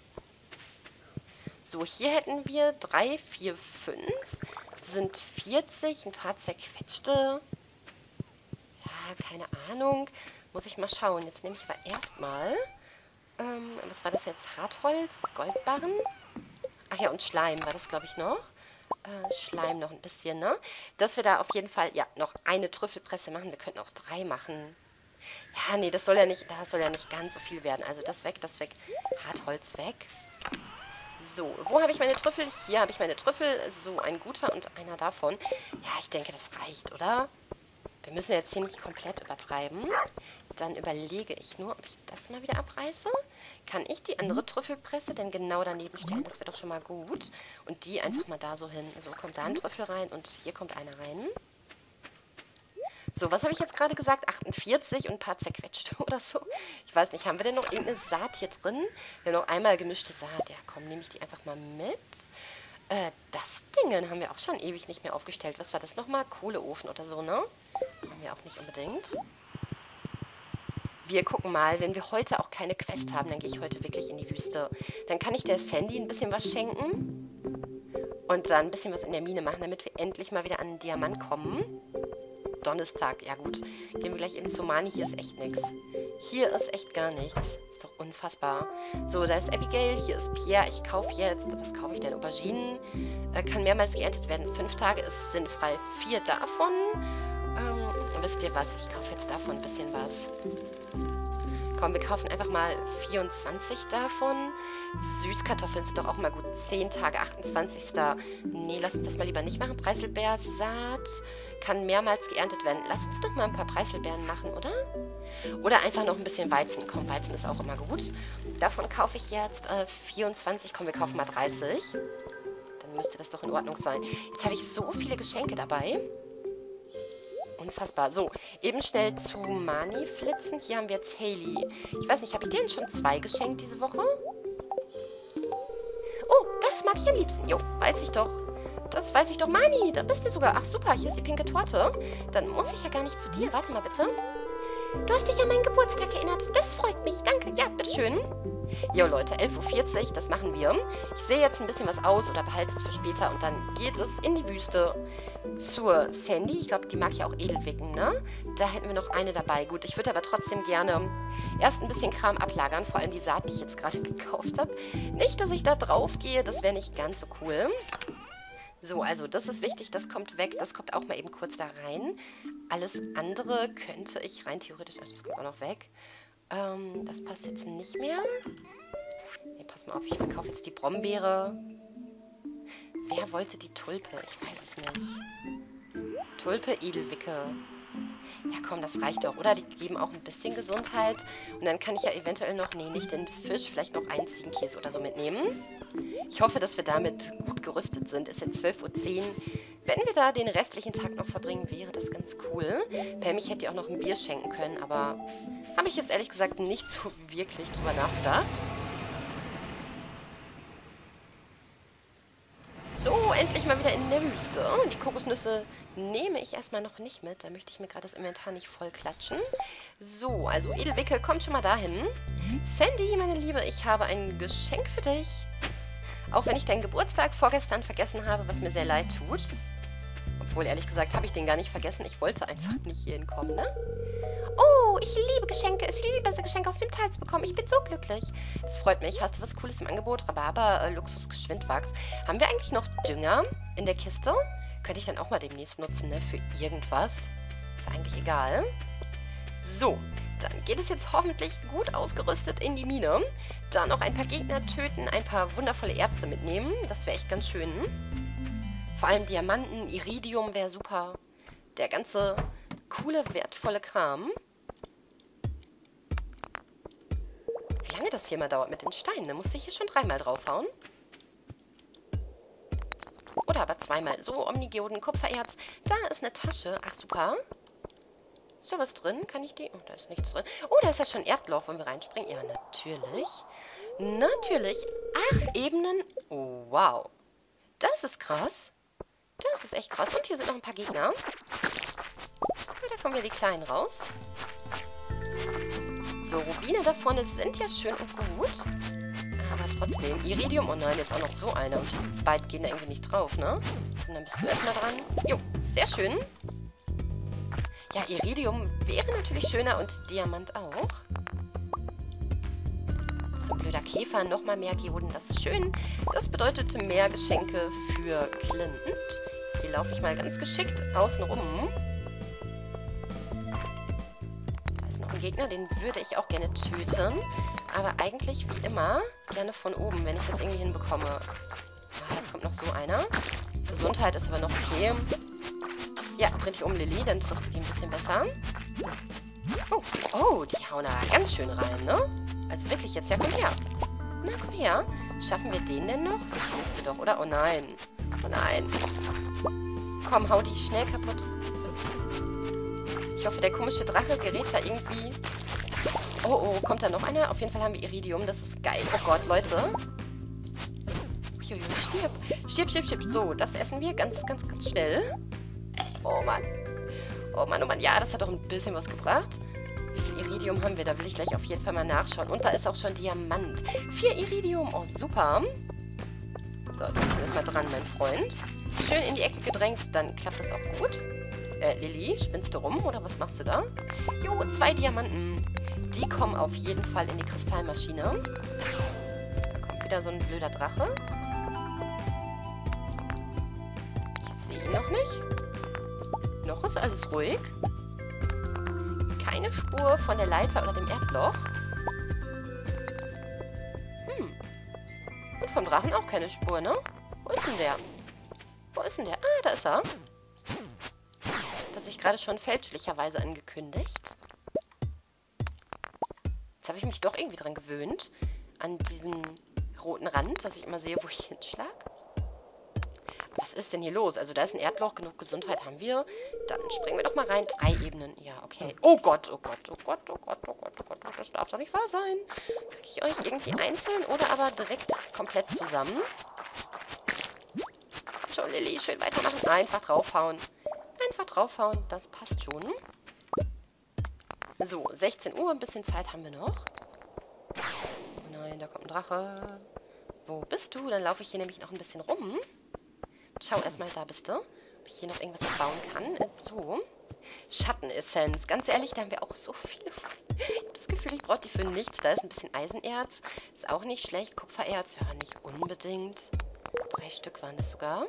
So, hier hätten wir drei, vier, fünf. Sind vierzig, ein paar zerquetschte. Ja, keine Ahnung. Muss ich mal schauen. Jetzt nehme ich aber erstmal... Ähm, was war das jetzt? Hartholz, Goldbarren. Ach ja, und Schleim war das, glaube ich, noch. Äh, Schleim noch ein bisschen, ne? Dass wir da auf jeden Fall, ja, noch eine Trüffelpresse machen. Wir könnten auch drei machen. Ja, nee, das soll ja nicht, das soll ja nicht ganz so viel werden. Also das weg, das weg. Hartholz weg. So, wo habe ich meine Trüffel? Hier habe ich meine Trüffel. So, ein guter und einer davon. Ja, ich denke, das reicht, oder? Wir müssen jetzt hier nicht komplett übertreiben. Dann überlege ich nur, ob ich das mal wieder abreiße. Kann ich die andere Trüffelpresse denn genau daneben stellen? Das wäre doch schon mal gut. Und die einfach mal da so hin. So, kommt da ein Trüffel rein und hier kommt einer rein. So, was habe ich jetzt gerade gesagt? achtundvierzig und ein paar zerquetschte oder so. Ich weiß nicht, haben wir denn noch irgendeine Saat hier drin? Wir haben noch einmal gemischte Saat. Ja, komm, nehme ich die einfach mal mit. Äh, das Ding haben wir auch schon ewig nicht mehr aufgestellt. Was war das nochmal? Kohleofen oder so, ne? Haben wir auch nicht unbedingt. Wir gucken mal, wenn wir heute auch keine Quest haben, dann gehe ich heute wirklich in die Wüste. Dann kann ich der Sandy ein bisschen was schenken. Und dann ein bisschen was in der Mine machen, damit wir endlich mal wieder an den Diamant kommen. Donnerstag, ja gut. Gehen wir gleich eben zu Mani, hier ist echt nichts. Hier ist echt gar nichts. Ist doch unfassbar. So, da ist Abigail, hier ist Pierre. Ich kaufe jetzt, was kaufe ich denn? Auberginen. Äh, kann mehrmals geerntet werden. Fünf Tage ist sinnfrei. Vier davon. Ähm, wisst ihr was? Ich kaufe jetzt davon ein bisschen was. Komm, wir kaufen einfach mal vierundzwanzig davon. Süßkartoffeln sind doch auch mal gut. zehn Tage, achtundzwanzigster Nee, lass uns das mal lieber nicht machen. Preiselbeersaat kann mehrmals geerntet werden. Lass uns doch mal ein paar Preiselbeeren machen, oder? Oder einfach noch ein bisschen Weizen. Komm, Weizen ist auch immer gut. Davon kaufe ich jetzt äh, vierundzwanzig. Komm, wir kaufen mal dreißig. Dann müsste das doch in Ordnung sein. Jetzt habe ich so viele Geschenke dabei. Unfassbar. So, eben schnell zu Mani flitzen. Hier haben wir jetzt Hailey. Ich weiß nicht, habe ich denen schon zwei geschenkt diese Woche? Oh, das mag ich am liebsten. Jo, weiß ich doch. Das weiß ich doch. Mani, da bist du sogar. Ach super, hier ist die pinke Torte. Dann muss ich ja gar nicht zu dir. Warte mal bitte. Du hast dich an meinen Geburtstag erinnert. Das freut mich. Danke. Ja, bitteschön. Jo Leute, elf Uhr vierzig, das machen wir. Ich sehe jetzt ein bisschen was aus oder behalte es für später und dann geht es in die Wüste zur Sandy. Ich glaube, die mag ja auch Edelwicken, ne? Da hätten wir noch eine dabei. Gut, ich würde aber trotzdem gerne erst ein bisschen Kram ablagern, vor allem die Saat, die ich jetzt gerade gekauft habe. Nicht, dass ich da drauf gehe, das wäre nicht ganz so cool. So, also das ist wichtig, das kommt weg, das kommt auch mal eben kurz da rein. Alles andere könnte ich rein theoretisch, ach, das kommt auch noch weg. Ähm, das passt jetzt nicht mehr. Nee, pass mal auf, ich verkaufe jetzt die Brombeere. Wer wollte die Tulpe? Ich weiß es nicht. Tulpe, Edelwicke. Ja, komm, das reicht doch, oder? Die geben auch ein bisschen Gesundheit. Und dann kann ich ja eventuell noch, nee, nicht den Fisch, vielleicht noch einen Ziegenkäse oder so mitnehmen. Ich hoffe, dass wir damit gut gerüstet sind. Ist jetzt zwölf Uhr zehn. Wenn wir da den restlichen Tag noch verbringen, wäre das ganz cool. Pam, ich hätte dir auch noch ein Bier schenken können, aber habe ich jetzt ehrlich gesagt nicht so wirklich drüber nachgedacht. So, endlich mal wieder in der Wüste. Die Kokosnüsse nehme ich erstmal noch nicht mit. Da möchte ich mir gerade das Inventar nicht voll klatschen. So, also Edelwicke, kommt schon mal dahin. Sandy, meine Liebe, ich habe ein Geschenk für dich. Auch wenn ich deinen Geburtstag vorgestern vergessen habe, was mir sehr leid tut. Obwohl, ehrlich gesagt, habe ich den gar nicht vergessen. Ich wollte einfach nicht hier hinkommen, ne? Oh, ich liebe Geschenke. Ich liebe es, Geschenke aus dem Tal zu bekommen. Ich bin so glücklich. Das freut mich. Hast du was Cooles im Angebot? Rhabarber, äh, Luxus, Geschwindwachs. Haben wir eigentlich noch Dünger in der Kiste? Könnte ich dann auch mal demnächst nutzen, ne? Für irgendwas. Ist eigentlich egal. So, dann geht es jetzt hoffentlich gut ausgerüstet in die Mine. Dann noch ein paar Gegner töten, ein paar wundervolle Erze mitnehmen. Das wäre echt ganz schön. Vor allem Diamanten, Iridium wäre super. Der ganze coole, wertvolle Kram. Wie lange das hier mal dauert mit den Steinen, da musste ich hier schon dreimal draufhauen. Oder aber zweimal. So, Omnigeoden, Kupfererz. Da ist eine Tasche. Ach, super. Ist da was drin? Kann ich die... Oh, da ist nichts drin. Oh, da ist ja schon Erdloch, wenn wir reinspringen. Ja, natürlich. Natürlich. Acht Ebenen. Oh, wow. Das ist krass. Das ist echt krass. Und hier sind noch ein paar Gegner. Ja, da kommen ja die Kleinen raus. So, Rubine da vorne sind ja schön und gut. Aber trotzdem. Iridium. Oh nein, jetzt auch noch so eine. Und die beiden gehen da irgendwie nicht drauf, ne? Und dann bist du erstmal dran. Jo, sehr schön. Ja, Iridium wäre natürlich schöner und Diamant auch. So ein blöder Käfer, nochmal mehr Geoden, das ist schön. Das bedeutet mehr Geschenke für Clint. Hier laufe ich mal ganz geschickt außen rum. Da ist noch ein Gegner, den würde ich auch gerne töten. Aber eigentlich wie immer gerne von oben, wenn ich das irgendwie hinbekomme. Ah, da kommt noch so einer. Gesundheit ist aber noch okay. Ja, dreh dich um, Lilly, dann triffst du die ein bisschen besser. Oh, oh, die hauen da ganz schön rein, ne? Also wirklich jetzt, ja, komm her. Na, komm her. Schaffen wir den denn noch? Ich müsste doch, oder? Oh nein. Oh nein. Komm, hau die schnell kaputt. Ich hoffe, der komische Drache gerät da irgendwie... Oh, oh, kommt da noch einer? Auf jeden Fall haben wir Iridium, das ist geil. Oh Gott, Leute. Uiuiui, stirb. Stirb, stirb, stirb. So, das essen wir ganz, ganz, ganz schnell. Oh Mann. Oh Mann, oh Mann. Ja, das hat doch ein bisschen was gebracht. Wie viel Iridium haben wir? Da will ich gleich auf jeden Fall mal nachschauen. Und da ist auch schon Diamant. Vier Iridium. Oh, super. So, du bist jetzt mal dran, mein Freund. Schön in die Ecke gedrängt, dann klappt das auch gut. Äh, Lilly, spinnst du rum oder was machst du da? Jo, zwei Diamanten. Die kommen auf jeden Fall in die Kristallmaschine. Da kommt wieder so ein blöder Drache. Ich sehe ihn noch nicht. Noch ist alles ruhig. Keine Spur von der Leiter oder dem Erdloch. Hm. Und vom Drachen auch keine Spur, ne? Wo ist denn der? Wo ist denn der? Ah, da ist er. Das hat sich gerade schon fälschlicherweise angekündigt. Jetzt habe ich mich doch irgendwie dran gewöhnt. An diesen roten Rand, dass ich immer sehe, wo ich hinschlag. Was ist denn hier los? Also da ist ein Erdloch, genug Gesundheit haben wir. Dann springen wir doch mal rein. Drei Ebenen. Ja, okay. Oh Gott, oh Gott, oh Gott, oh Gott, oh Gott, oh Gott. Das darf doch nicht wahr sein. Kriege ich euch irgendwie einzeln oder aber direkt komplett zusammen? Schon, Lilly, schön weitermachen. Einfach draufhauen. Einfach draufhauen. Das passt schon. So, sechzehn Uhr. Ein bisschen Zeit haben wir noch. Oh nein, da kommt ein Drache. Wo bist du? Dann laufe ich hier nämlich noch ein bisschen rum. Schau erstmal, da bist du. Ob ich hier noch irgendwas bauen kann. So. Schattenessenz. Ganz ehrlich, da haben wir auch so viele von. Ich habe das Gefühl, ich brauche die für nichts. Da ist ein bisschen Eisenerz. Ist auch nicht schlecht. Kupfererz, ja, nicht unbedingt. Drei Stück waren das sogar.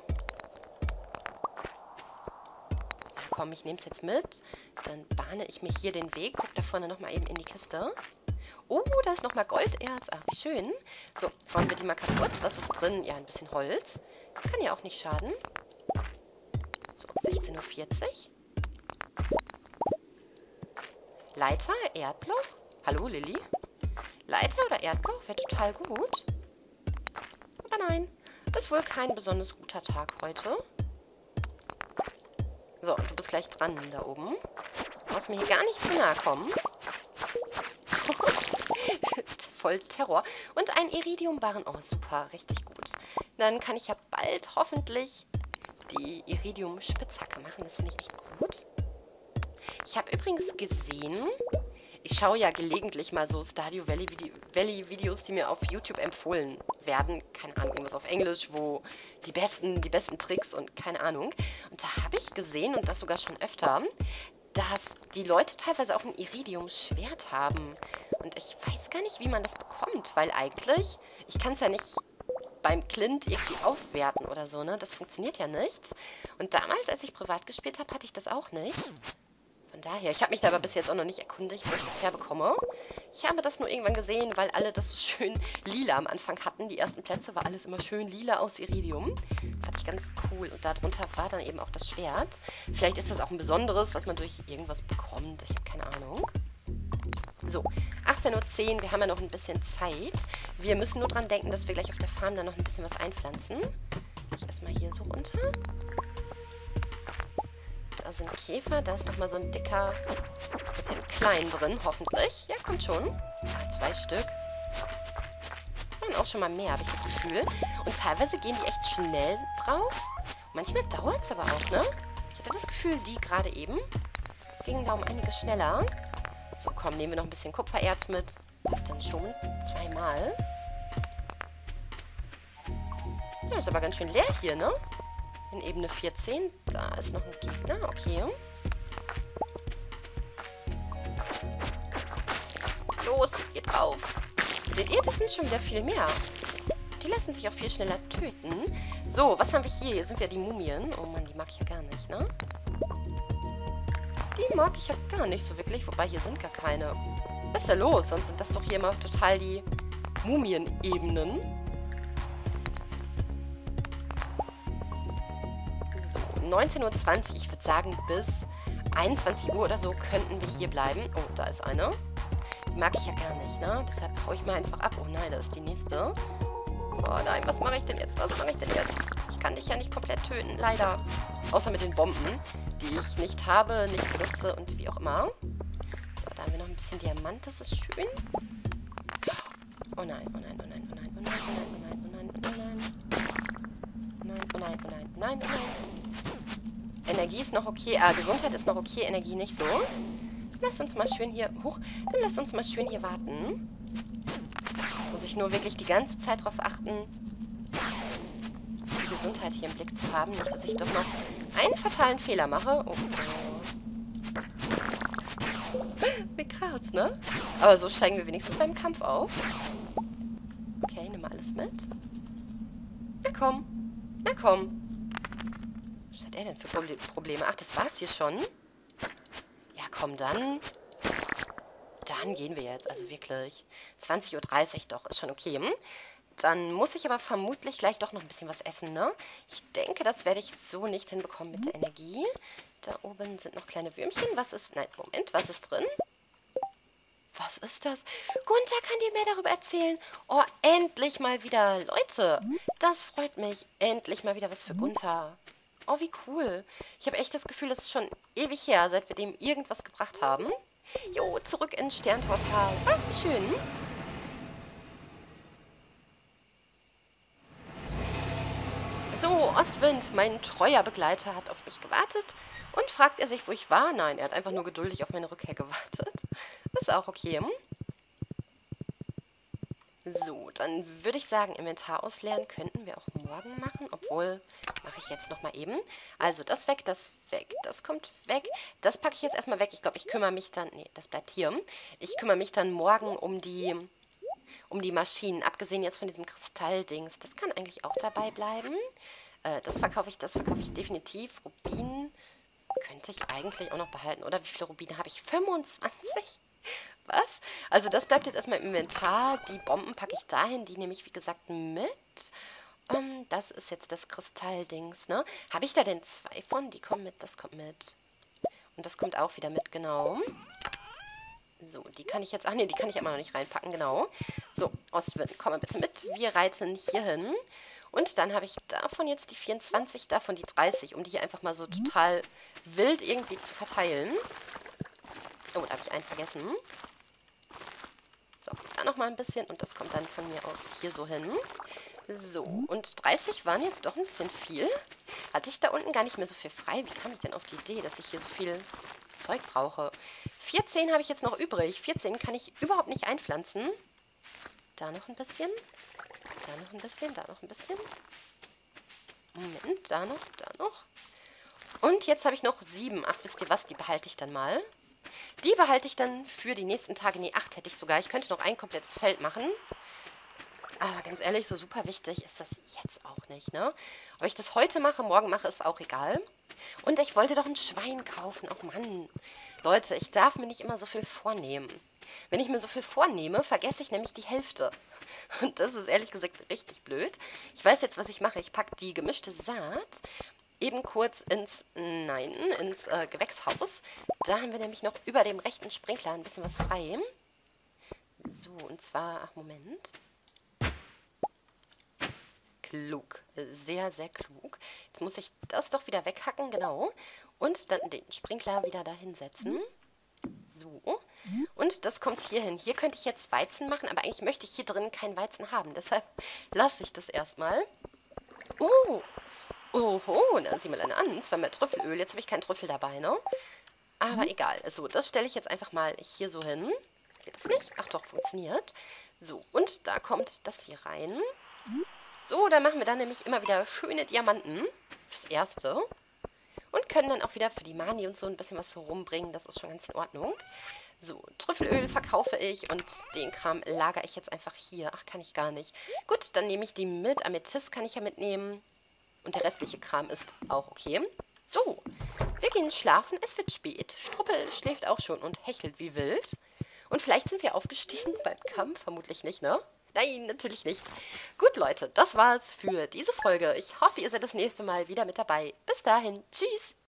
Komm, ich nehme es jetzt mit. Dann bahne ich mir hier den Weg. Guck da vorne nochmal eben in die Kiste. Oh, da ist nochmal Golderz. Ach, wie schön. So, bauen wir die mal kaputt. Was ist drin? Ja, ein bisschen Holz. Kann ja auch nicht schaden. So, sechzehn Uhr vierzig. Leiter, Erdloch. Hallo, Lilly. Leiter oder Erdloch wäre total gut. Aber nein, das ist wohl kein besonders guter Tag heute. So, du bist gleich dran da oben. Du musst mir hier gar nicht zu nahe kommen. Voll Terror. Und ein Iridiumbarren. Oh, super. Richtig gut. Dann kann ich ja bald hoffentlich die Iridium-Spitzhacke machen. Das finde ich echt gut. Ich habe übrigens gesehen, ich schaue ja gelegentlich mal so Stardew Valley, Vide Valley Videos, die mir auf YouTube empfohlen werden. Keine Ahnung, irgendwas auf Englisch, wo die besten, die besten Tricks und keine Ahnung. Und da habe ich gesehen, und das sogar schon öfter, dass die Leute teilweise auch ein Iridium-Schwert haben. Und ich weiß gar nicht, wie man das bekommt, weil eigentlich, ich kann es ja nicht beim Clint irgendwie aufwerten oder so, ne? Das funktioniert ja nicht. Und damals, als ich privat gespielt habe, hatte ich das auch nicht. Von daher, ich habe mich da aber bis jetzt auch noch nicht erkundigt, wo ich das herbekomme. Ich habe das nur irgendwann gesehen, weil alle das so schön lila am Anfang hatten. Die ersten Plätze war alles immer schön lila aus Iridium. Fand ich ganz cool. Und darunter war dann eben auch das Schwert. Vielleicht ist das auch ein besonderes, was man durch irgendwas bekommt. Ich habe keine Ahnung. So, achtzehn Uhr zehn, wir haben ja noch ein bisschen Zeit. Wir müssen nur dran denken, dass wir gleich auf der Farm dann noch ein bisschen was einpflanzen. Ich erstmal hier so runter. Da sind Käfer, da ist nochmal so ein dicker mit dem Kleinen drin, hoffentlich. Ja, kommt schon. Ja, zwei Stück. Und auch schon mal mehr, habe ich das Gefühl. Und teilweise gehen die echt schnell drauf. Manchmal dauert es aber auch, ne? Ich hatte das Gefühl, die gerade eben gingen da um einiges schneller. So, komm, nehmen wir noch ein bisschen Kupfererz mit. Was denn schon? Zweimal. Ja, ist aber ganz schön leer hier, ne? In Ebene vierzehn. Da ist noch ein Gegner. Okay. Los, geht drauf. Seht ihr, das sind schon wieder viel mehr. Die lassen sich auch viel schneller töten. So, was haben wir hier? Hier sind ja die Mumien. Oh Mann, die mag ich ja gar nicht, ne? Die mag ich ja gar nicht so wirklich. Wobei, hier sind gar keine. Was ist da los? Sonst sind das doch hier immer total die Mumien-Ebenen. neunzehn Uhr zwanzig, ich würde sagen, bis einundzwanzig Uhr oder so könnten wir hier bleiben. Oh, da ist eine. Die mag ich ja gar nicht, ne? Deshalb hau ich mal einfach ab. Oh nein, da ist die nächste. Oh nein, was mache ich denn jetzt? Was mache ich denn jetzt? Ich kann dich ja nicht komplett töten, leider. Außer mit den Bomben, die ich nicht habe, nicht benutze und wie auch immer. So, da haben wir noch ein bisschen Diamant, das ist schön. Oh nein, oh nein, oh nein, oh nein, oh nein, oh nein, oh nein, oh nein, oh nein. Oh nein, oh nein, oh nein, oh nein, oh nein. Energie ist noch okay, äh, Gesundheit ist noch okay, Energie nicht so. Lasst uns mal schön hier, hoch, dann lasst uns mal schön hier warten. Muss ich nur wirklich die ganze Zeit darauf achten, die Gesundheit hier im Blick zu haben. Nicht, dass ich doch noch einen fatalen Fehler mache. Oh, oh. Wie krass, ne? Aber so steigen wir wenigstens beim Kampf auf. Okay, nimm mal alles mit. Na komm, na komm. Was hat er denn für Probleme? Ach, das war's hier schon. Ja, komm, dann. Dann gehen wir jetzt. Also wirklich. zwanzig Uhr dreißig doch, ist schon okay. Hm? Dann muss ich aber vermutlich gleich doch noch ein bisschen was essen, ne? Ich denke, das werde ich so nicht hinbekommen mit der Energie. Da oben sind noch kleine Würmchen. Was ist... Nein, Moment, was ist drin? Was ist das? Gunther kann dir mehr darüber erzählen. Oh, endlich mal wieder. Leute, das freut mich. Endlich mal wieder was für Gunther. Oh, wie cool. Ich habe echt das Gefühl, das ist schon ewig her, seit wir dem irgendwas gebracht haben. Jo, zurück ins Sternportal. Ach, wie schön. So, Ostwind, mein treuer Begleiter, hat auf mich gewartet. Und fragt er sich, wo ich war? Nein, er hat einfach nur geduldig auf meine Rückkehr gewartet. Ist auch okay. So, dann würde ich sagen, Inventar ausleeren könnten wir auch morgen machen. Obwohl, mache ich jetzt nochmal eben. Also das weg, das weg, das kommt weg. Das packe ich jetzt erstmal weg. Ich glaube, ich kümmere mich dann... Nee, das bleibt hier. Ich kümmere mich dann morgen um die, um die Maschinen. Abgesehen jetzt von diesem Kristalldings. Das kann eigentlich auch dabei bleiben. Äh, das verkaufe ich, das verkaufe ich definitiv. Rubinen könnte ich eigentlich auch noch behalten. Oder wie viele Rubine habe ich? fünfundzwanzig? Was? Also das bleibt jetzt erstmal im Inventar. Die Bomben packe ich dahin. Die nehme ich, wie gesagt, mit. Ähm, das ist jetzt das Kristalldings, ne? Habe ich da denn zwei von? Die kommen mit, das kommt mit. Und das kommt auch wieder mit, genau. So, die kann ich jetzt... Ach nee, die kann ich immer noch nicht reinpacken, genau. So, Ostwind, komm mal bitte mit. Wir reiten hier hin. Und dann habe ich davon jetzt die vierundzwanzig, davon die dreißig, um die hier einfach mal so total wild irgendwie zu verteilen. Oh, da habe ich einen vergessen. So, da nochmal ein bisschen und das kommt dann von mir aus hier so hin. So, und dreißig waren jetzt doch ein bisschen viel. Hatte ich da unten gar nicht mehr so viel frei? Wie kam ich denn auf die Idee, dass ich hier so viel Zeug brauche? vierzehn habe ich jetzt noch übrig. vierzehn kann ich überhaupt nicht einpflanzen. Da noch ein bisschen. Da noch ein bisschen, da noch ein bisschen. Moment, da noch, da noch. Und jetzt habe ich noch sieben. Ach, wisst ihr was? Die behalte ich dann mal. Die behalte ich dann für die nächsten Tage. Nee, acht hätte ich sogar. Ich könnte noch ein komplettes Feld machen. Aber ganz ehrlich, so super wichtig ist das jetzt auch nicht, ne? Ob ich das heute mache, morgen mache, ist auch egal. Und ich wollte doch ein Schwein kaufen. Oh Mann. Leute, ich darf mir nicht immer so viel vornehmen. Wenn ich mir so viel vornehme, vergesse ich nämlich die Hälfte. Und das ist ehrlich gesagt richtig blöd. Ich weiß jetzt, was ich mache. Ich packe die gemischte Saat eben kurz ins, nein, ins äh, Gewächshaus. Da haben wir nämlich noch über dem rechten Sprinkler ein bisschen was frei. So, und zwar, ach Moment. Klug. Sehr, sehr klug. Jetzt muss ich das doch wieder weghacken, genau. Und dann den Sprinkler wieder da hinsetzen. So. Und das kommt hier hin. Hier könnte ich jetzt Weizen machen, aber eigentlich möchte ich hier drin kein Weizen haben. Deshalb lasse ich das erstmal. Oh. Oho, na sieh mal eine an. Zweimal Trüffelöl. Jetzt habe ich keinen Trüffel dabei, ne? Aber mhm. egal. So, das stelle ich jetzt einfach mal hier so hin. Geht das nicht? Ach doch, funktioniert. So, und da kommt das hier rein. So, da machen wir dann nämlich immer wieder schöne Diamanten fürs Erste. Und können dann auch wieder für die Mani und so ein bisschen was so rumbringen. Das ist schon ganz in Ordnung. So, Trüffelöl verkaufe ich und den Kram lagere ich jetzt einfach hier. Ach, kann ich gar nicht. Gut, dann nehme ich die mit. Amethyst kann ich ja mitnehmen. Und der restliche Kram ist auch okay. So, wir gehen schlafen. Es wird spät. Struppel schläft auch schon und hechelt wie wild. Und vielleicht sind wir aufgestiegen beim Kampf. Vermutlich nicht, ne? Nein, natürlich nicht. Gut, Leute, das war's für diese Folge. Ich hoffe, ihr seid das nächste Mal wieder mit dabei. Bis dahin. Tschüss.